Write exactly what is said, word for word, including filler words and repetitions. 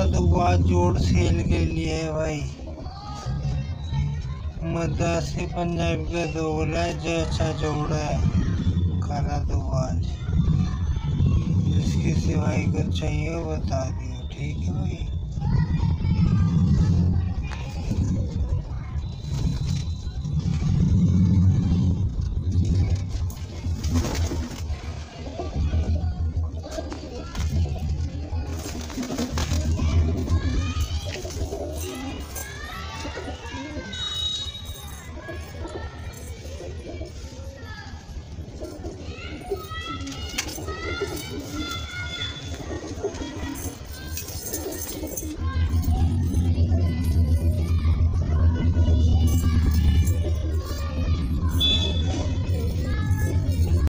काला दुआ जोड़ सेल के लिए है भाई। मद्रासी पंजाबी का दोगला है, जैसा जोड़ा है काला दुआ। जिसकी सिवाई कर चाहिए बता दियो, ठीक है भाई।